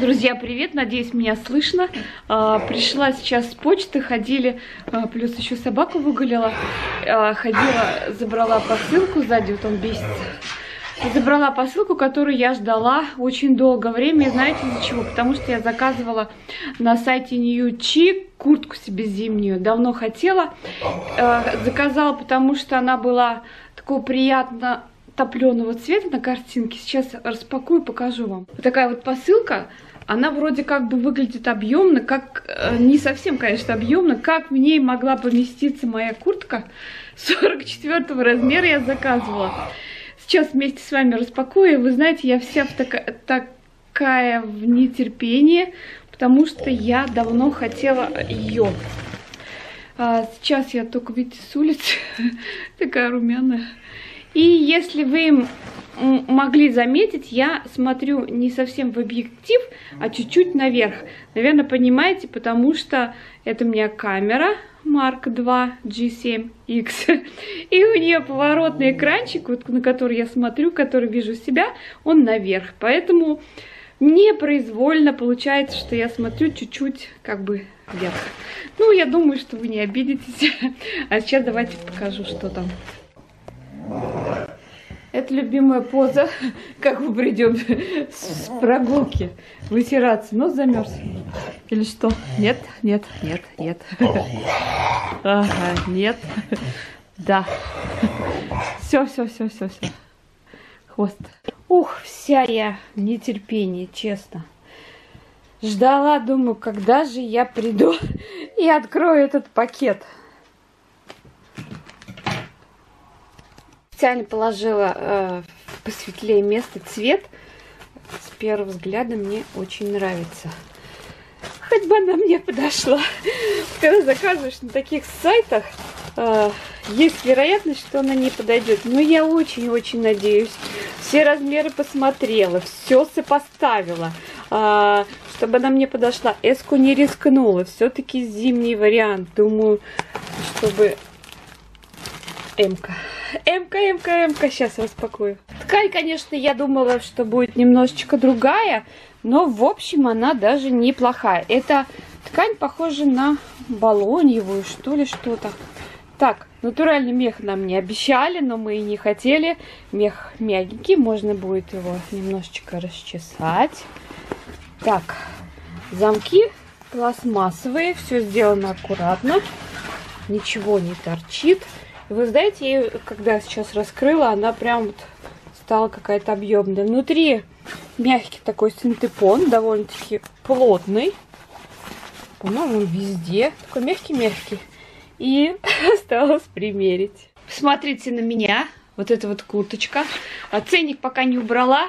Друзья, привет! Надеюсь, меня слышно. Пришла сейчас с почты, ходили, плюс еще собаку выгуляла. Ходила, забрала посылку, сзади вот он бесится. Забрала посылку, которую я ждала очень долгое время. И знаете из-за чего? Потому что я заказывала на сайте Нью-Чи куртку себе зимнюю. Давно хотела. Заказала, потому что она была такого приятно топленого цвета на картинке. Сейчас распакую, покажу вам. Вот такая вот посылка. Она вроде как бы выглядит объемно, как не совсем, конечно, объемно. Как в ней могла поместиться моя куртка 44 размера я заказывала. Сейчас вместе с вами распакую. Вы знаете, я вся такая в нетерпении, потому что я давно хотела ее. Сейчас я только, видите, с улицы такая румяная. И если вы могли заметить, я смотрю не совсем в объектив, а чуть-чуть наверх. Наверное, понимаете, потому что это у меня камера Mark II G7X. И у нее поворотный экранчик, вот, на который я смотрю, который вижу себя, он наверх. Поэтому непроизвольно получается, что я смотрю чуть-чуть как бы вверх. Ну, я думаю, что вы не обидитесь. А сейчас давайте покажу, что там. Это любимая поза, как мы придем с прогулки, вытираться. Нос замерз. Или что? Нет, нет, нет, нет. Ага, нет. Да. Все. Хвост. Ух, вся я в нетерпении, честно. Ждала, думаю, когда же я приду и открою этот пакет. Специально положила посветлее место, цвет. С первого взгляда мне очень нравится. Хоть бы она мне подошла. Когда заказываешь на таких сайтах, есть вероятность, что она не подойдет. Но я очень-очень надеюсь. Все размеры посмотрела, все сопоставила, чтобы она мне подошла. Эску не рискнула. Все-таки зимний вариант. Думаю, чтобы... М-ка. Сейчас распакую. Ткань, конечно, я думала, что будет немножечко другая, но, в общем, она даже неплохая. Эта ткань похожа на балоньевую, что ли, что-то. Так, натуральный мех нам не обещали, но мы и не хотели. Мех мягенький, можно будет его немножечко расчесать. Так, замки пластмассовые, все сделано аккуратно, ничего не торчит. Вы знаете, я ее, когда сейчас раскрыла, она прям вот стала какая-то объемная. Внутри мягкий такой синтепон, довольно-таки плотный. По-моему, он везде. Такой мягкий-мягкий. И осталось примерить. Посмотрите на меня. Вот эта вот курточка. Ценник пока не убрала.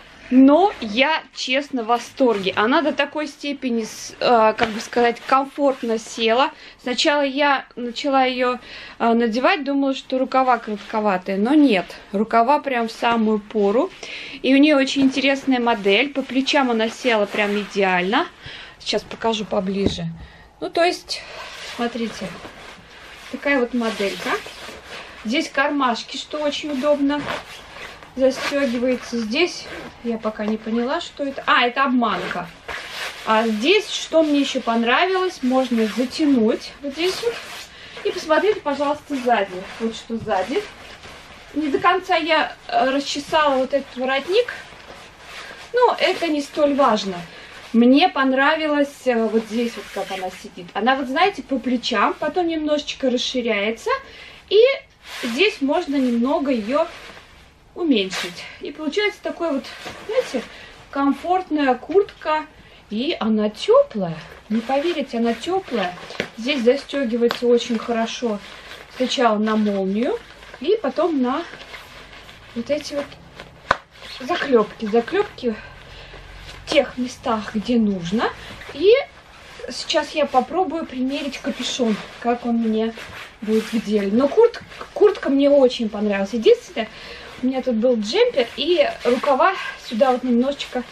Но я, честно, в восторге. Она до такой степени, как бы сказать, комфортно села. Сначала я начала ее надевать, думала, что рукава коротковатые. Но нет, рукава прям в самую пору. И у нее очень интересная модель. По плечам она села прям идеально. Сейчас покажу поближе. Ну, то есть, смотрите, такая вот моделька. Здесь кармашки, что очень удобно. Застегивается. Здесь я пока не поняла, что это. Это обманка. А здесь, что мне еще понравилось, можно затянуть вот здесь вот. И посмотрите, пожалуйста, сзади. Вот что сзади. Не до конца я расчесала вот этот воротник. Но это не столь важно. Мне понравилось вот здесь вот, как она сидит. Она, вот знаете, по плечам, потом немножечко расширяется. И здесь можно немного ее уменьшить. И получается такой вот, знаете, комфортная куртка. И она теплая. Не поверите, она теплая. Здесь застегивается очень хорошо. Сначала на молнию. И потом на вот эти вот заклепки. Заклепки в тех местах, где нужно. И сейчас я попробую примерить капюшон. Как он мне будет в деле. Но куртка мне очень понравилась. Единственное, у меня тут был джемпер, и рукава сюда вот немножечко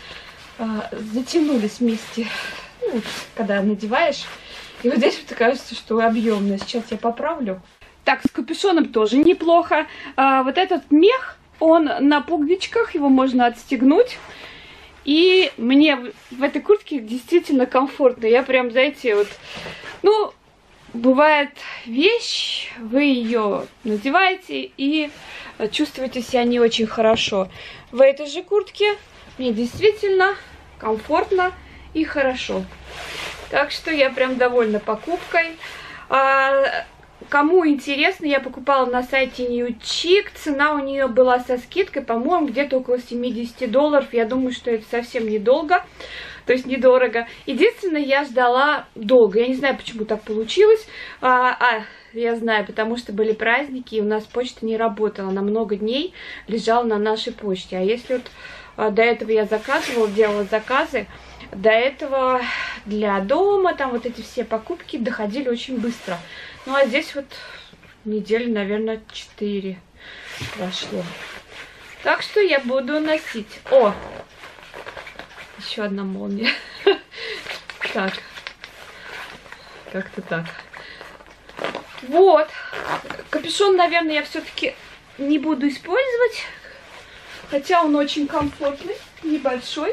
затянулись вместе, ну, когда надеваешь. И вот здесь вот кажется, что объемно. Сейчас я поправлю. Так, с капюшоном тоже неплохо. Вот этот мех, он на пуговичках, его можно отстегнуть. И мне в этой куртке действительно комфортно. Я прям, знаете, вот, ну, бывает вещь, вы ее надеваете и чувствуете себя не очень хорошо. В этой же куртке мне действительно комфортно и хорошо. Так что я прям довольна покупкой. Кому интересно, я покупала на сайте New Chic. Цена у нее была со скидкой, по-моему, где-то около $70. Я думаю, что это совсем недолго. То есть недорого. Единственное, я ждала долго. Я не знаю, почему так получилось. Я знаю, потому что были праздники, и у нас почта не работала. На много дней лежала на нашей почте. А если вот до этого я заказывала, делала заказы, до этого для дома, там вот эти все покупки доходили очень быстро. Ну, а здесь вот недели, наверное, 4 прошло. Так что я буду носить. О! Еще одна молния. Так. Как-то так. Вот. Капюшон, наверное, я все-таки не буду использовать. Хотя он очень комфортный, небольшой.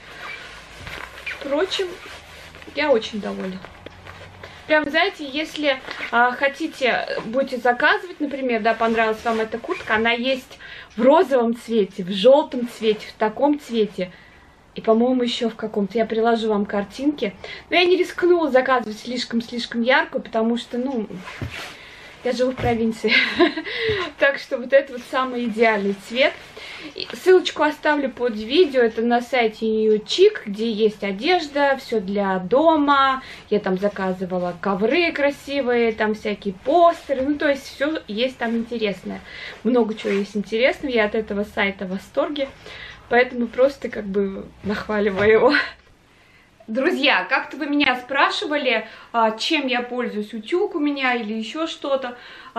Впрочем, я очень довольна. Прям, знаете, если хотите, будете заказывать, например, да, понравилась вам эта куртка, она есть в розовом цвете, в желтом цвете, в таком цвете. И, по-моему, еще в каком-то. Я приложу вам картинки. Но я не рискнула заказывать слишком яркую, потому что, ну, я живу в провинции. Так что вот это вот самый идеальный цвет. Ссылочку оставлю под видео. Это на сайте New Chic, где есть одежда, все для дома. Я там заказывала ковры красивые, там всякие постеры. Ну, то есть все есть там интересное. Много чего есть интересного. Я от этого сайта в восторге. Поэтому просто как бы нахваливаю его. Друзья, как-то вы меня спрашивали, чем я пользуюсь, утюг у меня или еще что-то.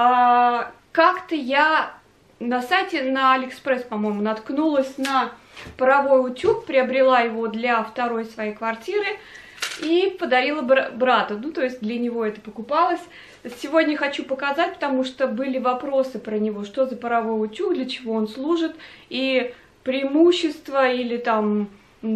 Как-то я на сайте, на Алиэкспресс, по-моему, наткнулась на паровой утюг, приобрела его для второй своей квартиры и подарила брату. Ну, то есть для него это покупалось. Сегодня хочу показать, потому что были вопросы про него, что за паровой утюг, для чего он служит, и преимущества или там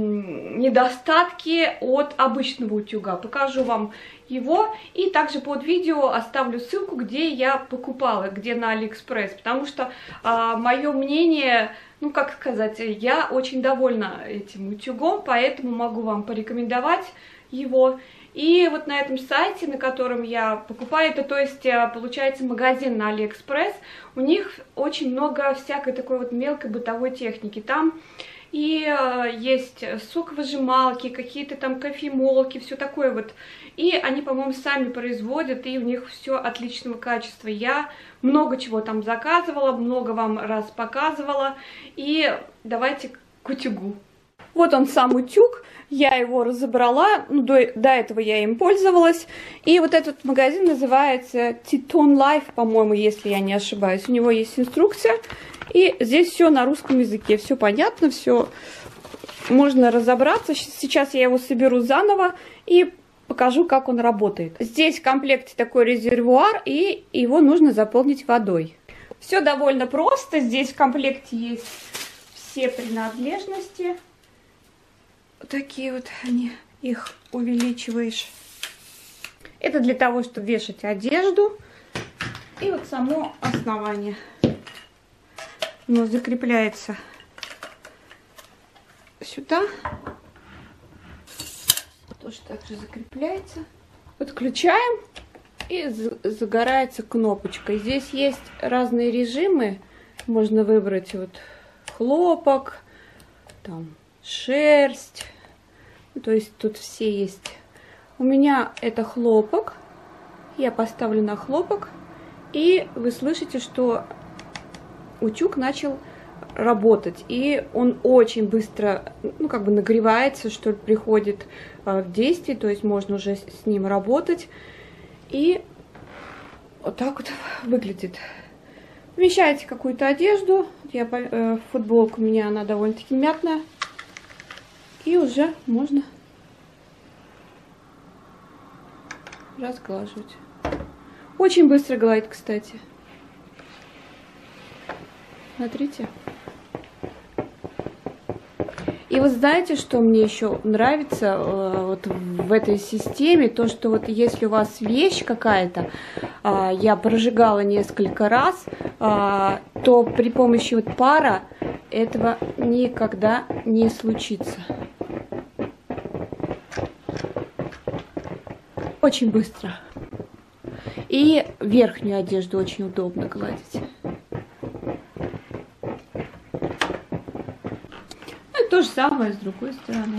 недостатки от обычного утюга. Покажу вам его и также под видео оставлю ссылку, где я покупала, где на Алиэкспресс, потому что мое мнение, ну как сказать, я очень довольна этим утюгом, поэтому могу вам порекомендовать его. И вот на этом сайте, на котором я покупаю, это, то есть, получается, магазин на Алиэкспресс, у них очень много всякой такой вот мелкой бытовой техники. Там и есть соковыжималки, какие-то там кофемолки, все такое вот. И они, по-моему, сами производят, и у них все отличного качества. Я много чего там заказывала, много вам раз показывала. И давайте к утюгу. Вот он сам утюг, я его разобрала, ну, до этого я им пользовалась. И вот этот магазин называется Teton Life, по-моему, если я не ошибаюсь. У него есть инструкция, и здесь все на русском языке, все понятно, все можно разобраться. Сейчас я его соберу заново и покажу, как он работает. Здесь в комплекте такой резервуар, и его нужно заполнить водой. Все довольно просто, здесь в комплекте есть все принадлежности. Такие вот они, их увеличиваешь. Это для того, чтобы вешать одежду. И вот само основание. Оно закрепляется сюда. Тоже так же закрепляется. Подключаем. И загорается кнопочка. Здесь есть разные режимы. Можно выбрать вот хлопок, там шерсть. То есть тут все есть. У меня это хлопок. Я поставлю на хлопок. И вы слышите, что утюг начал работать. И он очень быстро, ну, как бы нагревается, что ли, приходит в действие. То есть можно уже с ним работать. И вот так вот выглядит. Вмещаете какую-то одежду. Футболка у меня, она довольно-таки мятная. И уже можно разглаживать. Очень быстро гладит, кстати. И вот знаете, что мне еще нравится вот в этой системе? То, что вот если у вас вещь какая-то, я прожигала несколько раз, то при помощи вот пара этого никогда не случится. Очень быстро. И верхнюю одежду очень удобно гладить. Ну и то же самое с другой стороны.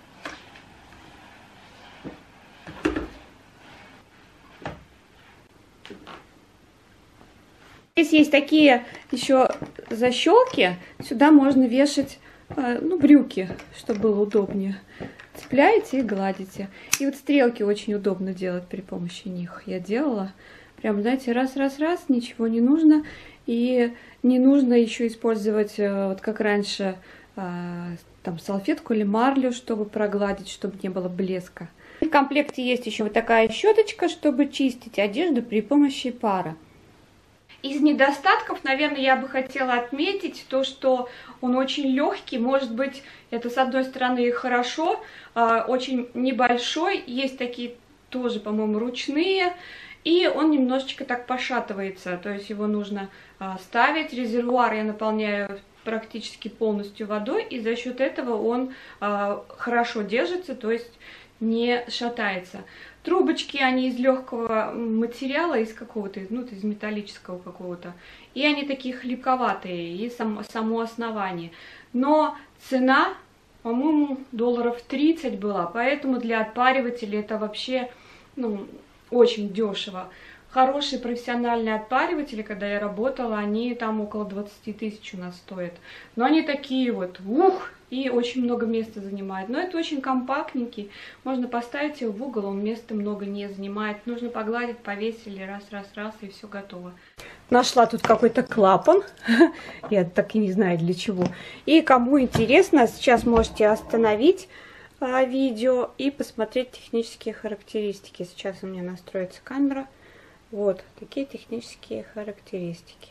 Здесь есть такие еще защелки. Сюда можно вешать брюки, чтобы было удобнее. Цепляете и гладите. И вот стрелки очень удобно делать при помощи них. Я делала. Прям, знаете, раз, ничего не нужно. И не нужно еще использовать, вот как раньше, там салфетку или марлю, чтобы прогладить, чтобы не было блеска. В комплекте есть еще вот такая щеточка, чтобы чистить одежду при помощи пара. Из недостатков, наверное, я бы хотела отметить то, что он очень легкий. Может быть, это с одной стороны и хорошо, очень небольшой. Есть такие тоже, по-моему, ручные. И он немножечко так пошатывается. То есть его нужно ставить. Резервуар я наполняю практически полностью водой. И за счет этого он хорошо держится, то есть не шатается. Трубочки, они из легкого материала, из какого-то, из металлического какого-то. И они такие хлипковатые, и само основание. Но цена, по-моему, $30 была. Поэтому для отпаривателя это вообще, очень дешево. Хорошие профессиональные отпариватели, когда я работала, они там около 20 тысяч у нас стоят. Но они такие вот, и очень много места занимают. Но это очень компактненький. Можно поставить его в угол, он места много не занимает. Нужно погладить, повесили, раз, и все готово. Нашла тут какой-то клапан. Я так и не знаю для чего. И кому интересно, сейчас можете остановить видео и посмотреть технические характеристики. Сейчас у меня настроится камера. Вот такие технические характеристики.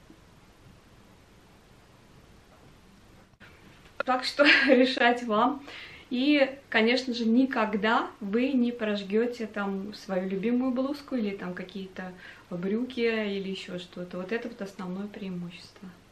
Так что решать вам. И, конечно же, никогда вы не прожгете там свою любимую блузку или там какие-то брюки или еще что-то. Вот это вот основное преимущество.